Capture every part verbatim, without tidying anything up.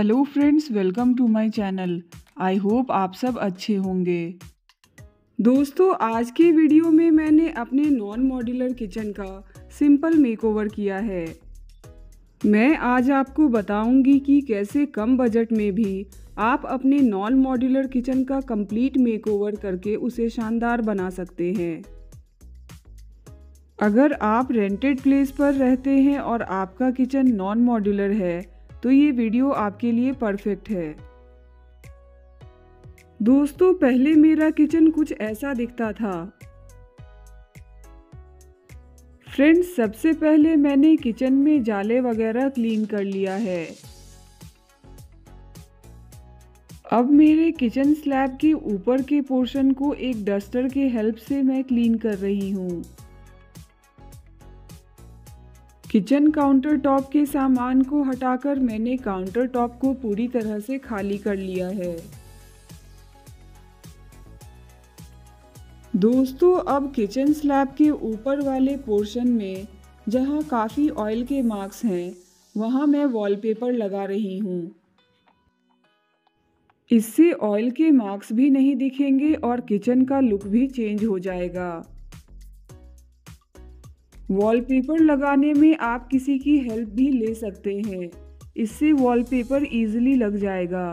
Hello friends, welcome to my channel. I hope आप सब अच्छे होंगे। दोस्तों, आज के वीडियो में मैंने अपने नॉन मॉड्यूलर किचन का सिंपल मेकओवर किया है। मैं आज आपको बताऊंगी कि कैसे कम बजट में भी आप अपने नॉन मॉड्यूलर किचन का कंप्लीट मेकओवर करके उसे शानदार बना सकते हैं। अगर आप रेंटेड प्लेस पर रहते हैं और आपका किचन नॉन मॉड्यूलर है तो ये वीडियो आपके लिए परफेक्ट है। दोस्तों, पहले मेरा किचन कुछ ऐसा दिखता था। फ्रेंड्स, सबसे पहले मैंने किचन में जाले वगैरह क्लीन कर लिया है। अब मेरे किचन स्लैब के ऊपर के पोर्शन को एक डस्टर के हेल्प से मैं क्लीन कर रही हूँ। किचन काउंटर टॉप के सामान को हटाकर मैंने काउंटर टॉप को पूरी तरह से खाली कर लिया है। दोस्तों, अब किचन स्लैब के ऊपर वाले पोर्शन में जहां काफ़ी ऑयल के मार्क्स हैं वहां मैं वॉलपेपर लगा रही हूं। इससे ऑयल के मार्क्स भी नहीं दिखेंगे और किचन का लुक भी चेंज हो जाएगा। वॉलपेपर लगाने में आप किसी की हेल्प भी ले सकते हैं, इससे वॉलपेपर इजीली लग जाएगा।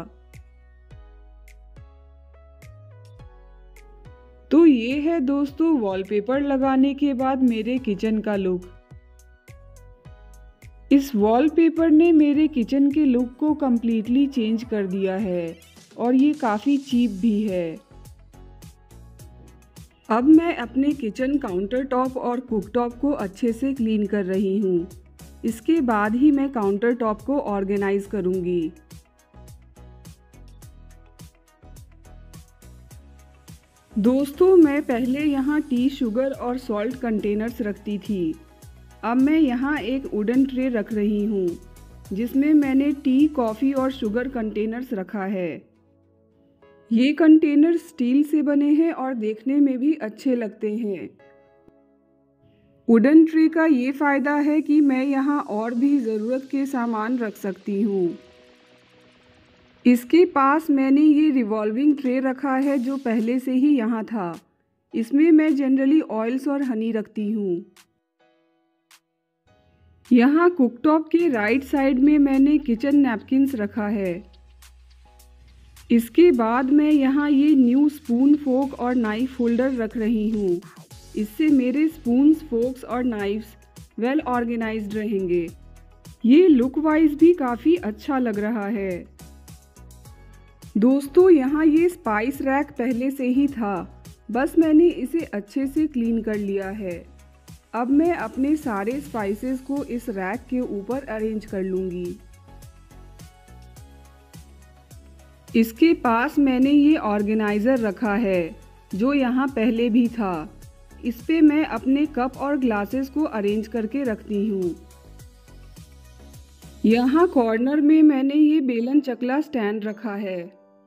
तो ये है दोस्तों वॉलपेपर लगाने के बाद मेरे किचन का लुक। इस वॉलपेपर ने मेरे किचन के लुक को कम्प्लीटली चेंज कर दिया है और ये काफ़ी चीप भी है। अब मैं अपने किचन काउंटर टॉप और कुक टॉप को अच्छे से क्लीन कर रही हूँ। इसके बाद ही मैं काउंटर टॉप को ऑर्गेनाइज करूँगी। दोस्तों, मैं पहले यहाँ टी, शुगर और सॉल्ट कंटेनर्स रखती थी। अब मैं यहाँ एक वुडन ट्रे रख रही हूँ जिसमें मैंने टी, कॉफ़ी और शुगर कंटेनर्स रखा है। ये कंटेनर स्टील से बने हैं और देखने में भी अच्छे लगते हैं। वुडन ट्रे का ये फ़ायदा है कि मैं यहाँ और भी ज़रूरत के सामान रख सकती हूँ। इसके पास मैंने ये रिवॉल्विंग ट्रे रखा है जो पहले से ही यहाँ था। इसमें मैं जनरली ऑयल्स और हनी रखती हूँ। यहाँ कुकटॉप के राइट साइड में मैंने किचन नैपकिन्स रखा है। इसके बाद मैं यहाँ ये न्यू स्पून, फोक और नाइफ होल्डर रख रही हूँ। इससे मेरे स्पून्स, फोक्स और नाइफ्स वेल ऑर्गेनाइज्ड रहेंगे। ये लुक वाइज भी काफ़ी अच्छा लग रहा है। दोस्तों, यहाँ ये स्पाइस रैक पहले से ही था, बस मैंने इसे अच्छे से क्लीन कर लिया है। अब मैं अपने सारे स्पाइसेस को इस रैक के ऊपर अरेंज कर लूँगी। इसके पास मैंने ये ऑर्गेनाइज़र रखा है जो यहाँ पहले भी था। इस पे मैं अपने कप और ग्लासेस को अरेंज करके रखती हूँ। यहाँ कॉर्नर में मैंने ये बेलन चकला स्टैंड रखा है।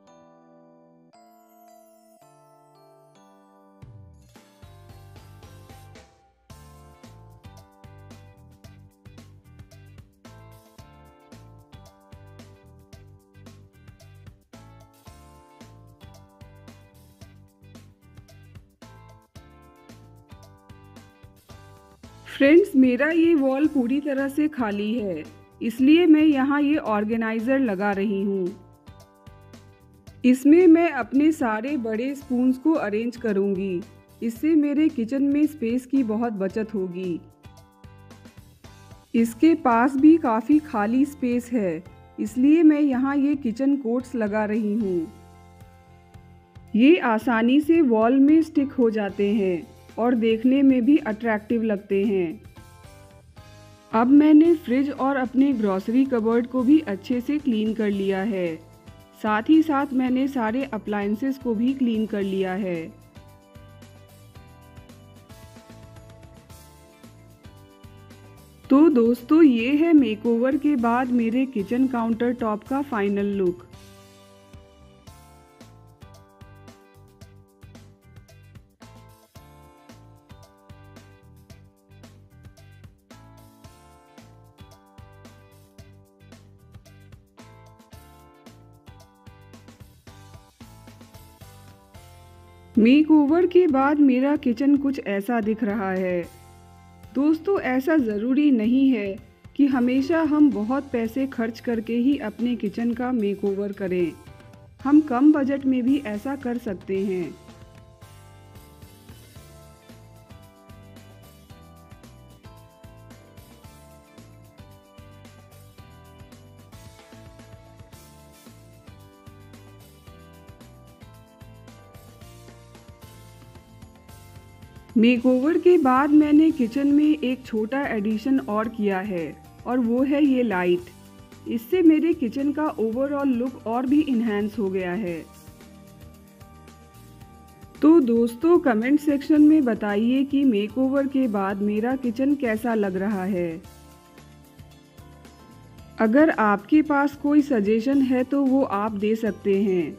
फ्रेंड्स, मेरा ये वॉल पूरी तरह से खाली है, इसलिए मैं यहाँ ये ऑर्गेनाइज़र लगा रही हूँ। इसमें मैं अपने सारे बड़े स्पून्स को अरेंज करूँगी। इससे मेरे किचन में स्पेस की बहुत बचत होगी। इसके पास भी काफ़ी खाली स्पेस है, इसलिए मैं यहाँ ये किचन कोट्स लगा रही हूँ। ये आसानी से वॉल में स्टिक हो जाते हैं और देखने में भी अट्रैक्टिव लगते हैं। अब मैंने फ्रिज और अपने ग्रॉसरी कबर्ड को भी अच्छे से क्लीन कर लिया है। साथ ही साथ मैंने सारे अप्लायंसेस को भी क्लीन कर लिया है। तो दोस्तों, ये है मेकओवर के बाद मेरे किचन काउंटर टॉप का फाइनल लुक। मेकओवर के बाद मेरा किचन कुछ ऐसा दिख रहा है। दोस्तों, ऐसा ज़रूरी नहीं है कि हमेशा हम बहुत पैसे खर्च करके ही अपने किचन का मेकओवर करें। हम कम बजट में भी ऐसा कर सकते हैं। मेकओवर के बाद मैंने किचन में एक छोटा एडिशन और किया है और वो है ये लाइट। इससे मेरे किचन का ओवरऑल लुक और भी इन्हेंस हो गया है। तो दोस्तों, कमेंट सेक्शन में बताइए कि मेकओवर के बाद मेरा किचन कैसा लग रहा है। अगर आपके पास कोई सजेशन है तो वो आप दे सकते हैं।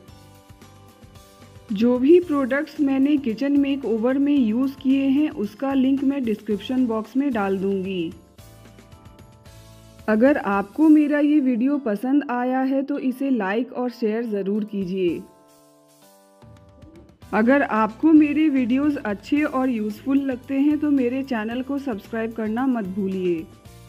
जो भी प्रोडक्ट्स मैंने किचन मेकओवर में यूज़ किए हैं उसका लिंक मैं डिस्क्रिप्शन बॉक्स में डाल दूंगी। अगर आपको मेरा ये वीडियो पसंद आया है तो इसे लाइक और शेयर ज़रूर कीजिए। अगर आपको मेरे वीडियोस अच्छे और यूज़फुल लगते हैं तो मेरे चैनल को सब्सक्राइब करना मत भूलिए।